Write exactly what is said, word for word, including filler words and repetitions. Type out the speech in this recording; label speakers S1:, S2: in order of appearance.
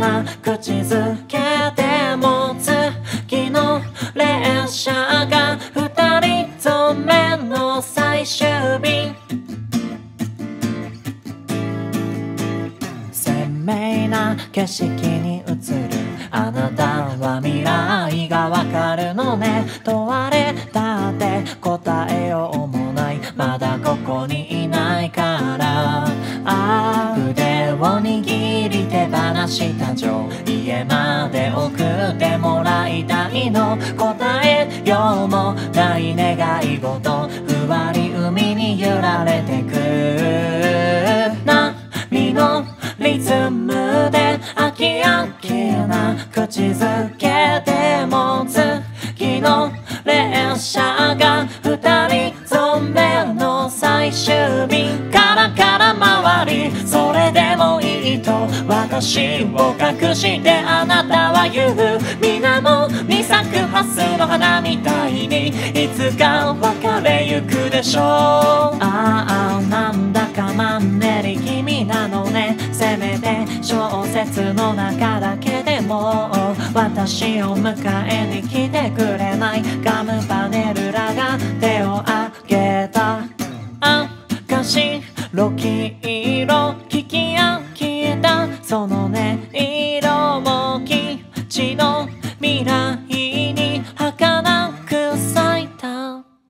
S1: な口づけでも次の列車が二人と目の最終便。鮮明な景色に映るあなたは未来がわかるのね。問われたって答えようもない、まだここにいないから。ああ筆を握り手放した情、家まで送ってもらいたいの。答えようもない願い事、ふわり海に揺られてく。波のリズムで飽き飽きな口づけでも次の列車が二人と目の最終便。カラカラ回りそれでもいいと私を隠してあなたは言う。水面に咲くハスの花みたいにいつか別れゆくでしょう。ああなんだかマンネリ気味なのね。せめて小説の中だけでも私を迎えに来てくれない。ガムパネルらが手を挙げた赤白黄色聞き合う